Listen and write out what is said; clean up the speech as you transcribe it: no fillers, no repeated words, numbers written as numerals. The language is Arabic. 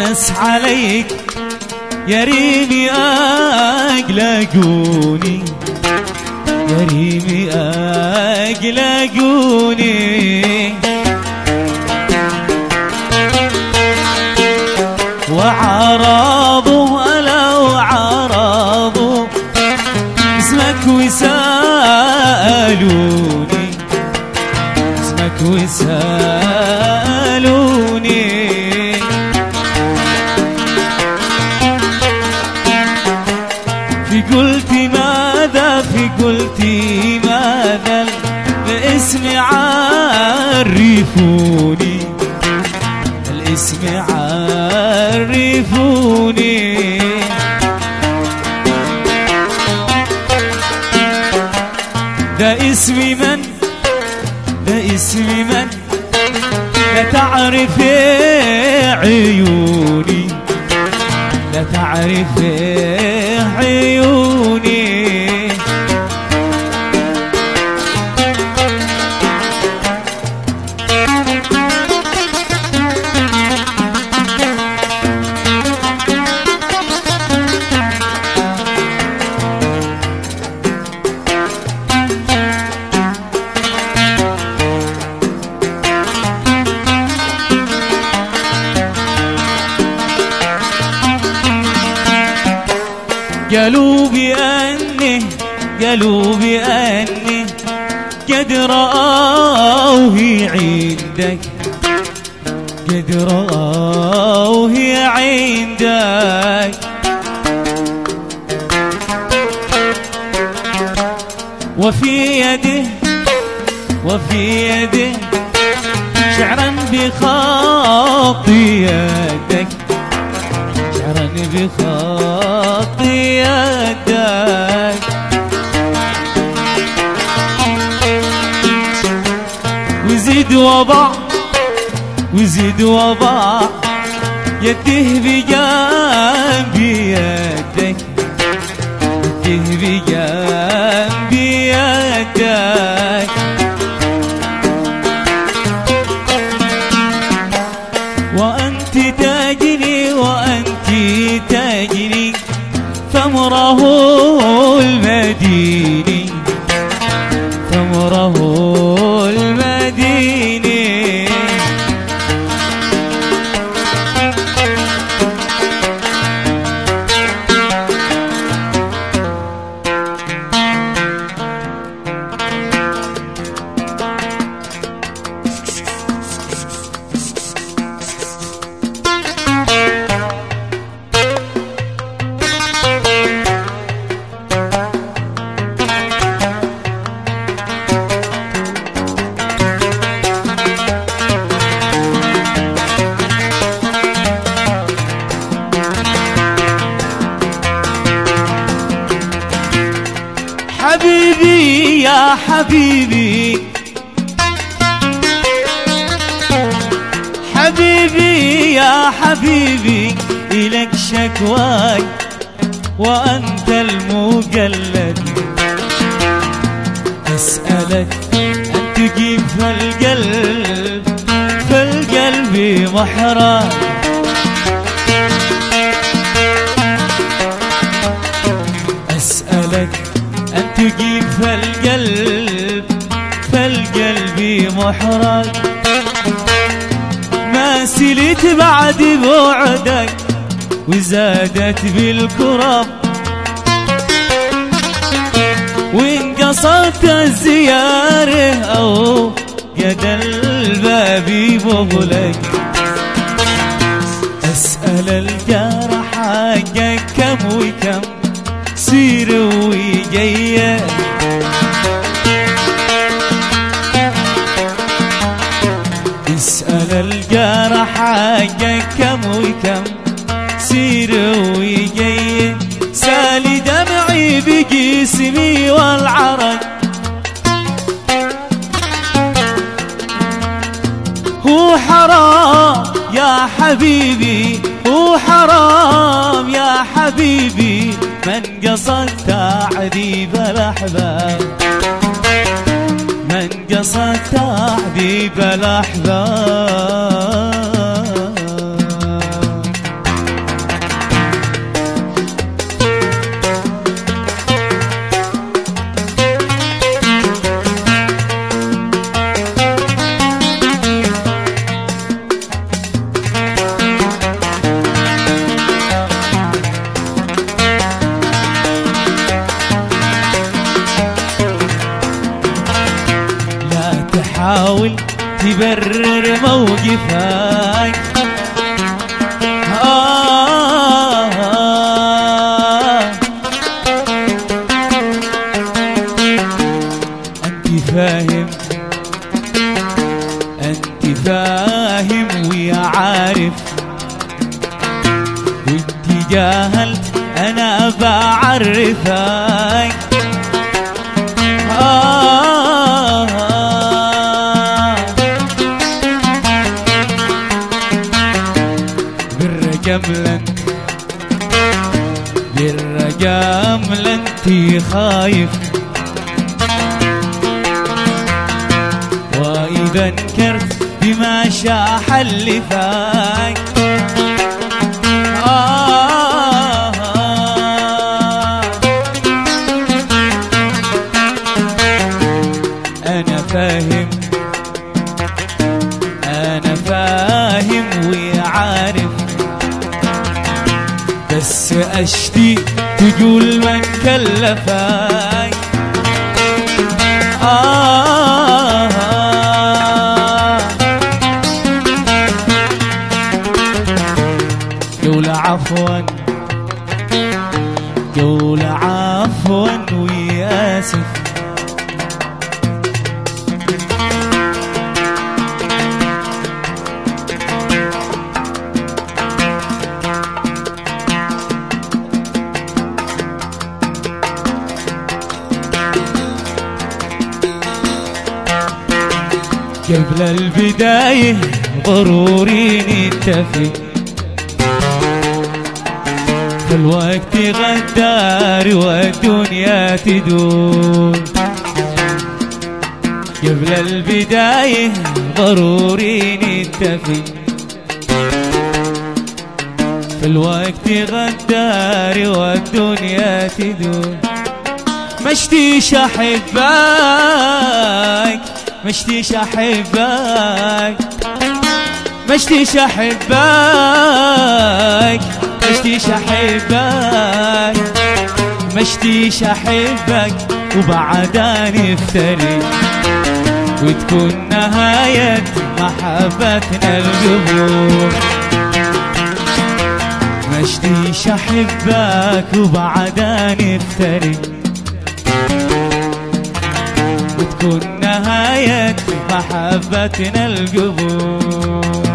ونس عليك يا ريمي أقلقوني، يا ريمي أقلقوني. وعرضوا ألا وعرضوا اسمك وسألوني، اسمك وسألوني. في قلتي ماذا، في قلتي ماذا الاسم عرفوني، الاسم عرفوني. ده اسمي من، ده اسمي من، لا تعرف عيوني، لا تعرف عيوني. قالوا بأني، قالوا بأني قد رأوه عندك، قد رأوه عندك. وفي يده، وفي يده شعرا بخط يدك، شعرا بخط يدك. وزيد وضع، وزيد وضع يده بجنب يدك، يده بجنب يدك. وأنت تجني، وأنت تجني ثمره المديني، ثمره المديني. حبيبي يا حبيبي، حبيبي يا حبيبي إلك شكواي وأنت المقلد. أسألك أن تجيب فالقلب، فالقلب محرج. أسألك أن تجيب فالقلب، فالقلب محرج. ما سلت بعد بعدك وزادت بالكرب، وإن قصرت الزيارة أو قد الباب بغلق. أسأل الجرح حقك كم وكم سير وجاية. اسأل الجرح حقك كم وكم سير وجاية. سالي دمعي بجسمي والعرق، هو حرام يا حبيبي، هو حرام يا حبيبي من قصد تعذيب الأحباب، من قصد تعذيب الأحباب. تبرر موقفك. أنت فاهم، أنت فاهم ويا عارف، وانت جاهلت أنا بعرفك. بالرقم لنتي خايف، وإذا انكرت بما شاح اللي فاك. أنا فاهم، أنا فاهم وعارف، بس أشتي تقول من كلفك. قول عفوا، قول عفوا وياسف. قبل البداية ضروري نتفق، في الوقت غدار والدنيا تدور. قبل البداية ضروري نتفق، في الوقت غدار والدنيا تدور. مشتيش أحبك، مشتيش أحبك، مشتيش أحبك، مشتيش أحبك، مشتيش أحبك، وبعدها نفترق وتكون نهاية محبتنا القبور. مشتيش أحبك وبعدها نفترق وتكون نهاية محبتنا القبور.